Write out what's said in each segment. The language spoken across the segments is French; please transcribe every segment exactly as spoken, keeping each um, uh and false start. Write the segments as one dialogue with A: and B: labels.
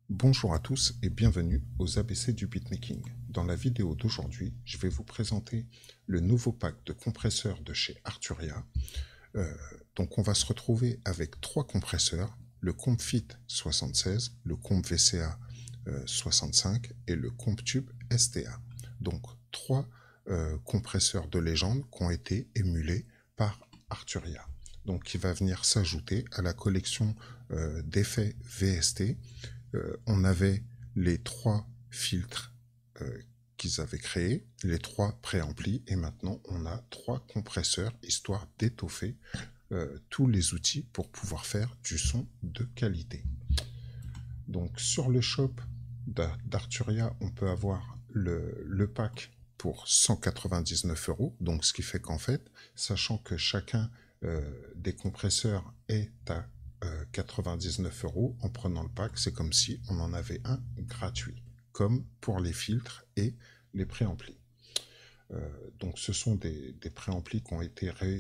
A: Bonjour à tous et bienvenue aux A B C du beatmaking. Dans la vidéo d'aujourd'hui, je vais vous présenter le nouveau pack de compresseurs de chez Arturia. Euh, donc on va se retrouver avec trois compresseurs, le CompFit soixante-seize, le CompVCA euh, soixante-cinq et le CompTube S T A. Donc trois euh, compresseurs de légende qui ont été émulés par Arturia. Donc qui va venir s'ajouter à la collection euh, d'effets V S T. Euh, on avait les trois filtres euh, qu'ils avaient créés, les trois préamplis, et maintenant on a trois compresseurs, histoire d'étoffer euh, tous les outils pour pouvoir faire du son de qualité. Donc sur le shop d'Arturia, on peut avoir le, le pack pour cent quatre-vingt-dix-neuf euros, donc ce qui fait qu'en fait, sachant que chacun euh, des compresseurs est à euh, quatre-vingt-dix-neuf euros, en prenant le pack, c'est comme si on en avait un gratuit, comme pour les filtres et les préamplis. Euh, donc ce sont des, des préamplis qui ont été ré,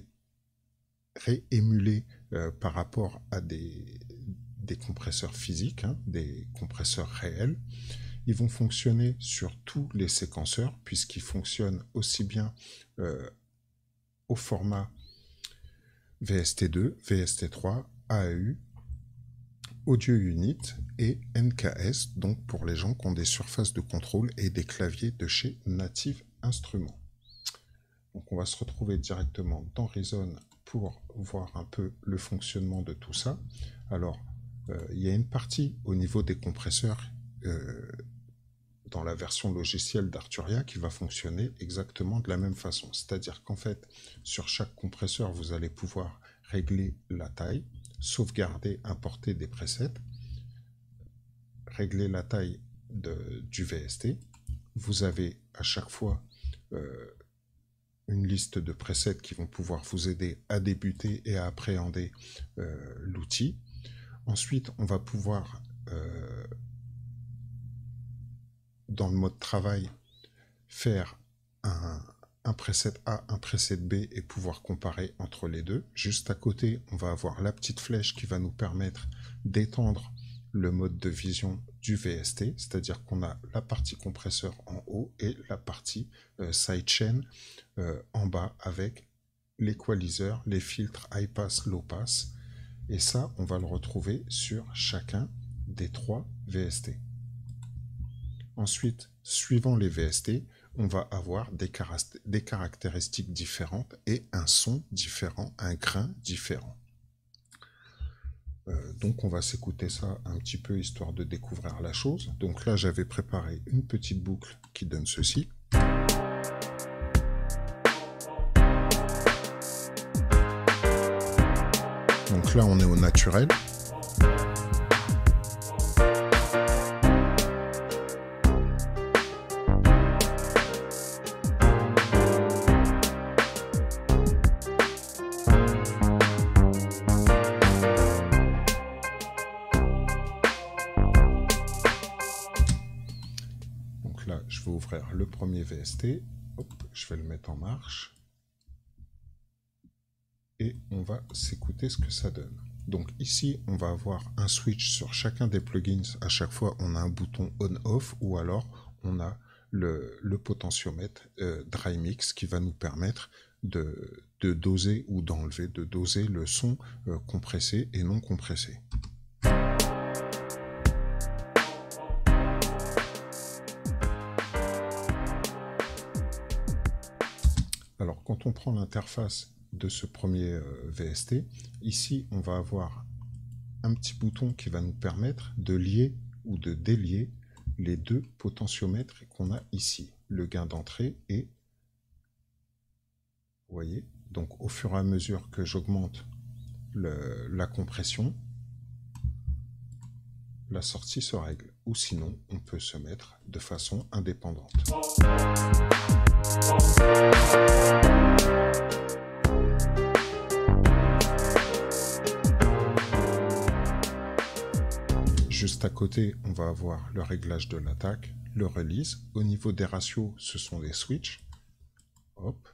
A: réémulés euh, par rapport à des, des compresseurs physiques, hein, des compresseurs réels. Ils vont fonctionner sur tous les séquenceurs, puisqu'ils fonctionnent aussi bien euh, au format V S T deux, V S T trois, A A U, Audio Unit et N K S, donc pour les gens qui ont des surfaces de contrôle et des claviers de chez Native Instruments. Donc on va se retrouver directement dans Reason pour voir un peu le fonctionnement de tout ça. Alors, euh, il y a une partie au niveau des compresseurs euh, dans la version logicielle d'Arturia qui va fonctionner exactement de la même façon. C'est-à-dire qu'en fait, sur chaque compresseur, vous allez pouvoir régler la taille, sauvegarder, importer des presets, régler la taille de, du V S T. Vous avez à chaque fois euh, une liste de presets qui vont pouvoir vous aider à débuter et à appréhender euh, l'outil. Ensuite, on va pouvoir, euh, dans le mode travail, faire un, un preset A, un preset B et pouvoir comparer entre les deux. Juste à côté, on va avoir la petite flèche qui va nous permettre d'étendre le mode de vision du V S T, c'est-à-dire qu'on a la partie compresseur en haut et la partie euh, sidechain euh, en bas avec l'équaliseur, les filtres high pass, low pass. Et ça, on va le retrouver sur chacun des trois V S T. Ensuite, suivant les V S T, on va avoir des, des caractéristiques différentes et un son différent, un grain différent. Euh, donc on va s'écouter ça un petit peu histoire de découvrir la chose. Donc là, j'avais préparé une petite boucle qui donne ceci. Donc là, on est au naturel. Donc là, je vais ouvrir le premier V S T. Hop, je vais le mettre en marche. Et on va s'écouter ce que ça donne. Donc ici, on va avoir un switch sur chacun des plugins. À chaque fois, on a un bouton on-off ou alors on a le, le potentiomètre euh, Dry Mix qui va nous permettre de, de doser ou d'enlever, de doser le son euh, compressé et non compressé. Alors, quand on prend l'interface de ce premier euh, V S T, ici, on va avoir un petit bouton qui va nous permettre de lier ou de délier les deux potentiomètres qu'on a ici, le gain d'entrée et, vous voyez, donc au fur et à mesure que j'augmente la compression, la sortie se règle, ou sinon on peut se mettre de façon indépendante. Juste à côté, on va avoir le réglage de l'attaque, le release. Au niveau des ratios, ce sont des switches. Hop.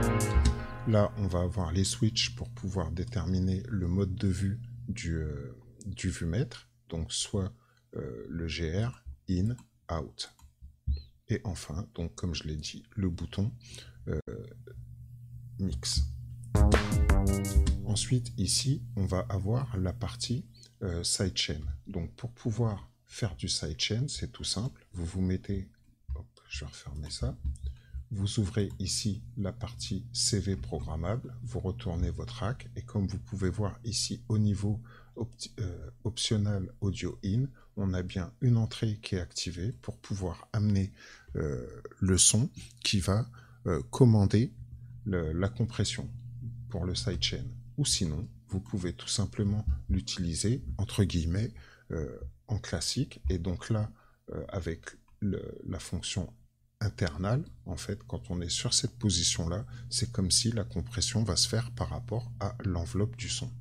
A: Là, on va avoir les switches pour pouvoir déterminer le mode de vue du, euh, du vumètre, donc soit euh, le G R, in, out. Et enfin, donc comme je l'ai dit, le bouton euh, mix. Ensuite, ici, on va avoir la partie euh, sidechain. Donc pour pouvoir faire du sidechain, c'est tout simple. Vous vous mettez, hop, je vais refermer ça. Vous ouvrez ici la partie C V programmable, vous retournez votre rack et comme vous pouvez voir ici au niveau opti euh, optionnel audio in, on a bien une entrée qui est activée pour pouvoir amener euh, le son qui va euh, commander le, la compression pour le sidechain. Ou sinon, vous pouvez tout simplement l'utiliser entre guillemets euh, en classique et donc là euh, avec le, la fonction internale, en fait, quand on est sur cette position-là, c'est comme si la compression va se faire par rapport à l'enveloppe du son.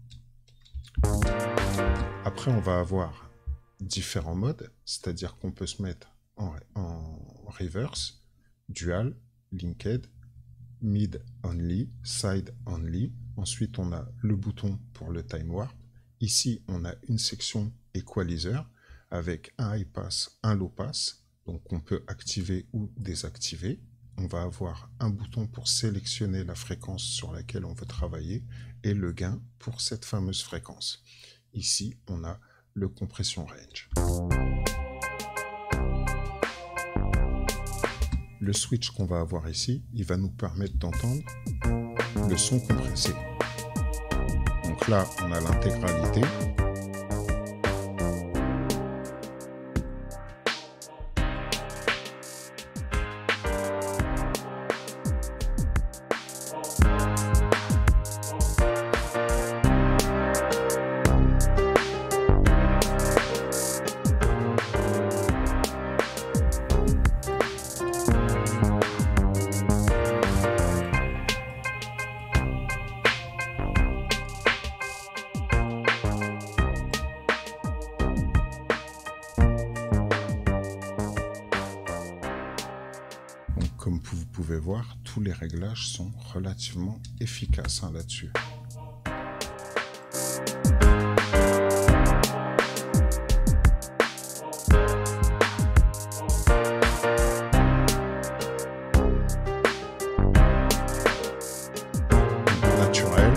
A: Après, on va avoir différents modes, c'est-à-dire qu'on peut se mettre en, en reverse, dual, linked, mid only, side only. Ensuite, on a le bouton pour le time warp. Ici, on a une section equalizer avec un high pass, un low pass. Donc on peut activer ou désactiver. On va avoir un bouton pour sélectionner la fréquence sur laquelle on veut travailler et le gain pour cette fameuse fréquence. Ici, on a le compression range. Le switch qu'on va avoir ici, il va nous permettre d'entendre le son compressé. Donc là, on a l'intégralité. Comme vous pouvez voir, tous les réglages sont relativement efficaces hein, là-dessus. Naturel.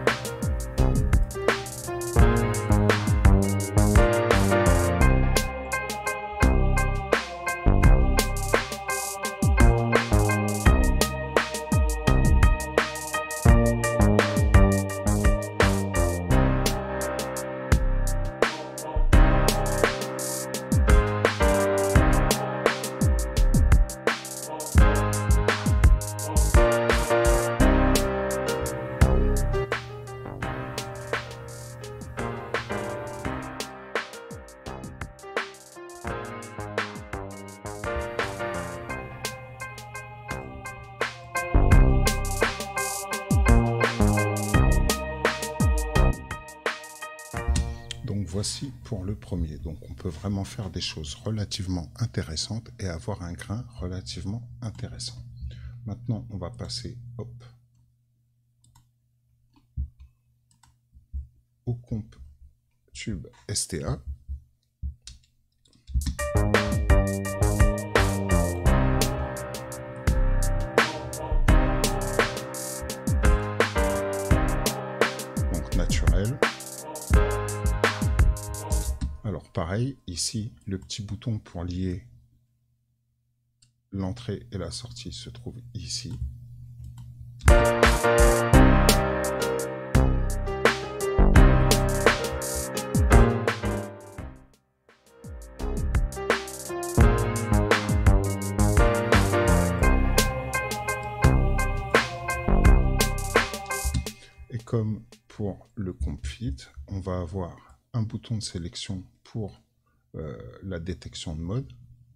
A: Donc voici pour le premier. Donc on peut vraiment faire des choses relativement intéressantes et avoir un grain relativement intéressant. Maintenant on va passer hop, au comp tube S T A. Donc naturel. Alors pareil, ici, le petit bouton pour lier l'entrée et la sortie se trouve ici. Et comme pour le comp fit, on va avoir un bouton de sélection pour euh, la détection de mode,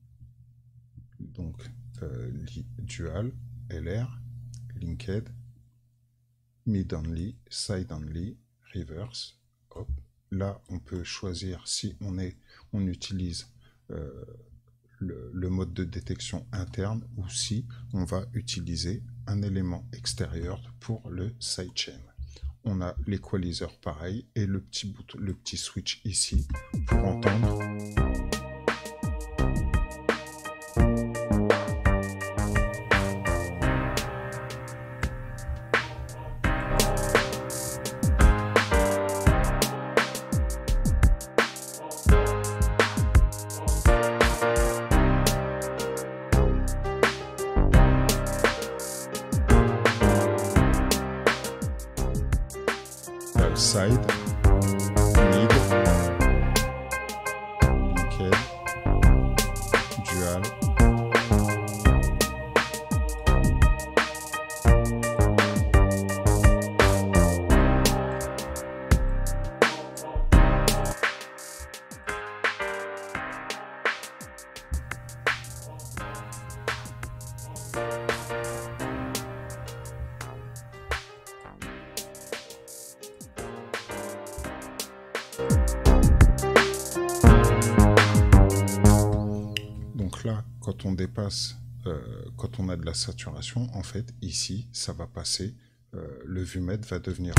A: donc euh, dual, L R, linked, mid only, side only, reverse. Hop. Là, on peut choisir si on, est, on utilise euh, le, le mode de détection interne ou si on va utiliser un élément extérieur pour le sidechain. on a l'équaliseur pareil et le petit, bouton, le petit switch ici pour entendre. Side, mid, nickel, dual, donc là, quand on dépasse, euh, quand on a de la saturation, en fait, ici, ça va passer, euh, le vumètre va devenir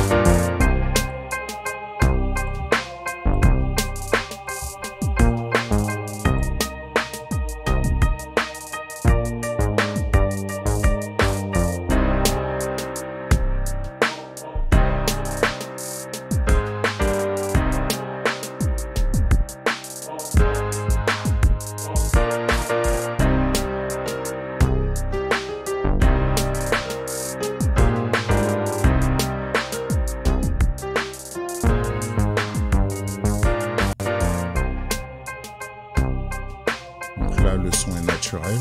A: le son est naturel.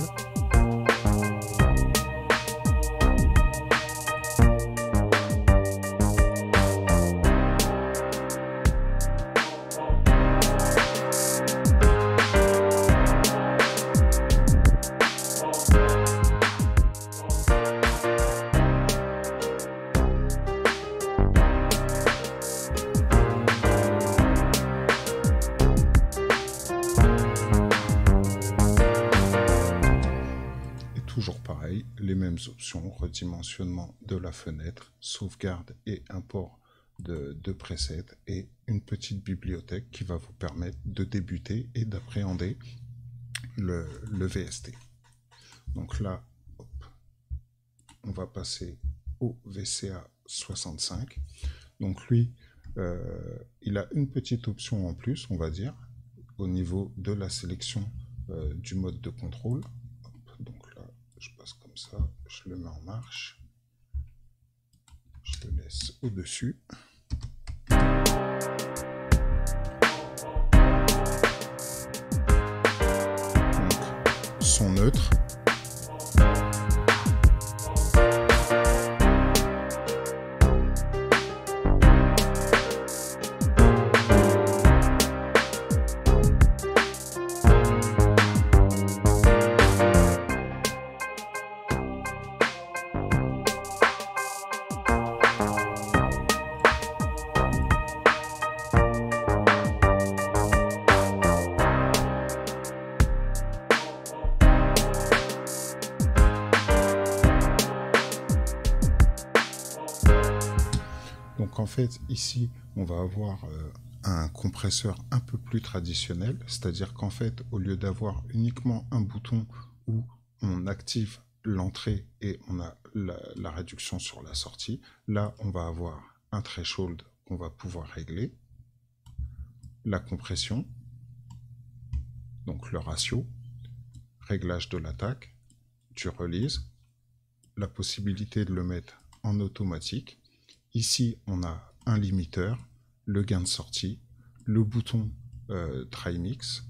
A: Toujours pareil, les mêmes options, redimensionnement de la fenêtre, sauvegarde et import de, de presets et une petite bibliothèque qui va vous permettre de débuter et d'appréhender le, le V S T. Donc là, hop, on va passer au V C A soixante-cinq. Donc lui, euh, il a une petite option en plus, on va dire, au niveau de la sélection euh, du mode de contrôle. Donc là, je passe comme ça, je le mets en marche, je le laisse au-dessus. Donc, son neutre. Donc en fait, ici, on va avoir euh, un compresseur un peu plus traditionnel, c'est-à-dire qu'en fait, au lieu d'avoir uniquement un bouton où on active l'entrée et on a la, la réduction sur la sortie, là, on va avoir un threshold qu'on va pouvoir régler, la compression, donc le ratio, réglage de l'attaque, du release, la possibilité de le mettre en automatique. Ici, on a un limiteur, le gain de sortie, le bouton euh, Try Mix,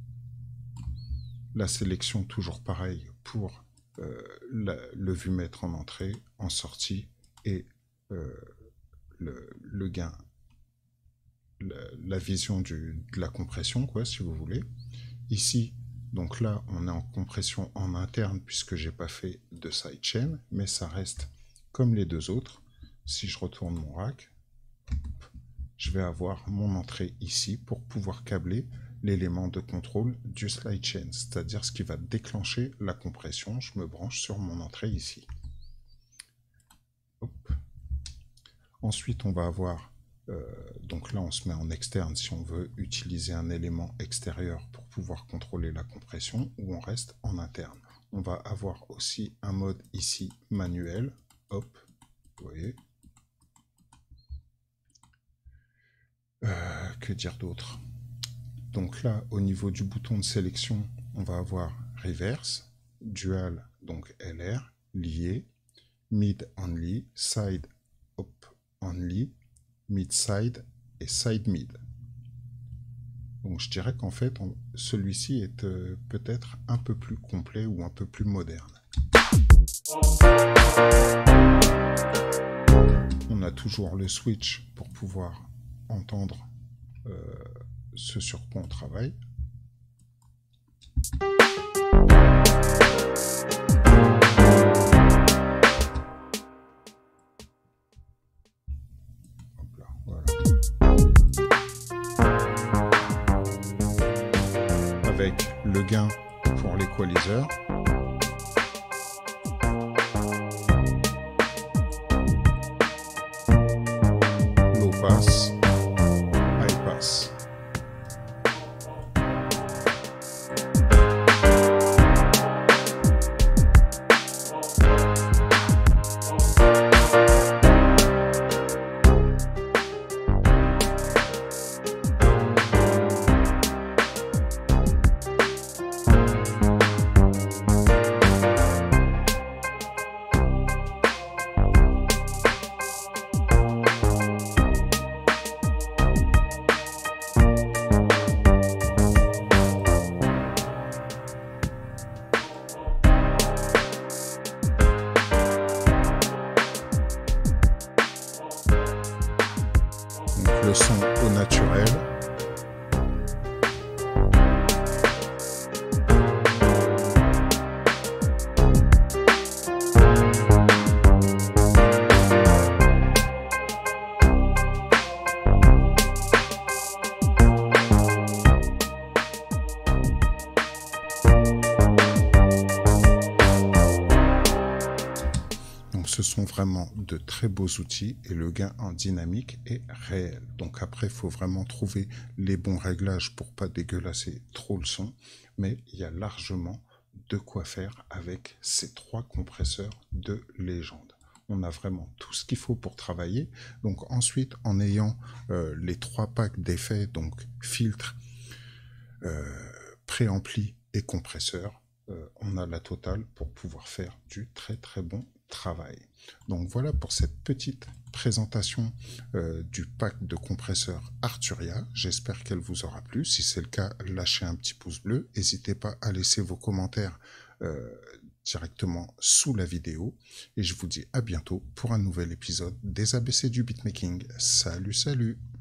A: la sélection toujours pareil pour euh, la, le vumètre en entrée, en sortie et euh, le, le gain, la, la vision du, de la compression, quoi, si vous voulez. Ici, donc là, on est en compression en interne puisque j'ai pas fait de sidechain, mais ça reste comme les deux autres. Si je retourne mon rack, je vais avoir mon entrée ici pour pouvoir câbler l'élément de contrôle du slide chain, c'est-à-dire ce qui va déclencher la compression. Je me branche sur mon entrée ici. Hop. Ensuite, on va avoir, euh, donc là on se met en externe si on veut utiliser un élément extérieur pour pouvoir contrôler la compression, ou on reste en interne. On va avoir aussi un mode ici manuel, hop, vous voyez. Euh, que dire d'autre? Donc là, au niveau du bouton de sélection, on va avoir reverse, dual, donc L R, lié, mid only, side up only, mid side et side mid. Donc je dirais qu'en fait, celui-ci est euh, peut-être un peu plus complet ou un peu plus moderne. On a toujours le switch pour pouvoir entendre euh, ce sur quoi on travaille. Hop là, voilà. Avec le gain pour l'équaliseur. Low pass, high pass. Le son au naturel. Ce sont vraiment de très beaux outils et le gain en dynamique est réel. Donc après, il faut vraiment trouver les bons réglages pour pas dégueulasser trop le son, mais il y a largement de quoi faire avec ces trois compresseurs de légende. On a vraiment tout ce qu'il faut pour travailler. Donc ensuite, en ayant euh, les trois packs d'effets, donc filtre, euh, préampli et compresseur, euh, on a la totale pour pouvoir faire du très très bon travail. Donc voilà pour cette petite présentation euh, du pack de compresseurs Arturia. J'espère qu'elle vous aura plu. Si c'est le cas, lâchez un petit pouce bleu. N'hésitez pas à laisser vos commentaires euh, directement sous la vidéo. Et je vous dis à bientôt pour un nouvel épisode des A B C du beatmaking. Salut, salut!